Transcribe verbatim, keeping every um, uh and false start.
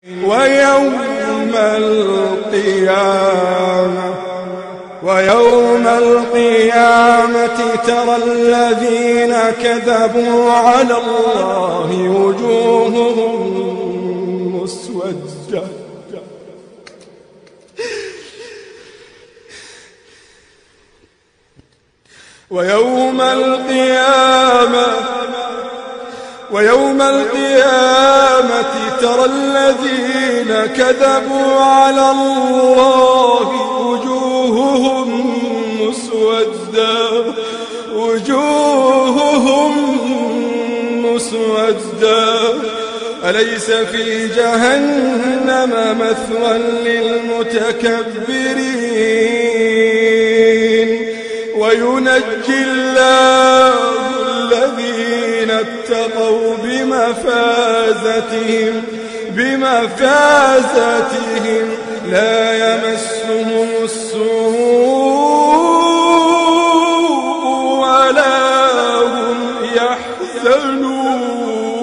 ويوم القيامة ويوم القيامة ترى الذين كذبوا على الله وجوههم مسودة ويوم القيامة ويوم القيامة ترى الذين كذبوا على الله وجوههم مسودة وجوههم مسودة أليس في جهنم مثوى للمتكبرين وينجي الله الذين اتقوا بمفازتهم بمفازتهم لا يمسهم السوء ولا هم يحزنون.